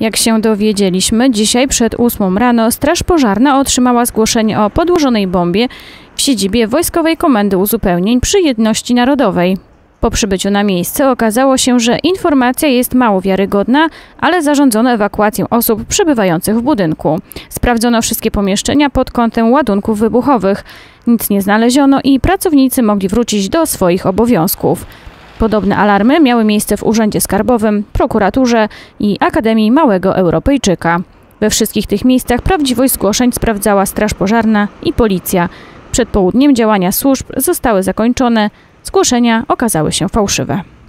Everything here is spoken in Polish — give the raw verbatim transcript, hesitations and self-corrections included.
Jak się dowiedzieliśmy, dzisiaj przed ósmą rano Straż Pożarna otrzymała zgłoszenie o podłożonej bombie w siedzibie Wojskowej Komendy Uzupełnień przy Jedności Narodowej. Po przybyciu na miejsce okazało się, że informacja jest mało wiarygodna, ale zarządzono ewakuację osób przebywających w budynku. Sprawdzono wszystkie pomieszczenia pod kątem ładunków wybuchowych. Nic nie znaleziono i pracownicy mogli wrócić do swoich obowiązków. Podobne alarmy miały miejsce w Urzędzie Skarbowym, Prokuraturze i Akademii Małego Europejczyka. We wszystkich tych miejscach prawdziwość zgłoszeń sprawdzała Straż Pożarna i Policja. Przed południem działania służb zostały zakończone, zgłoszenia okazały się fałszywe.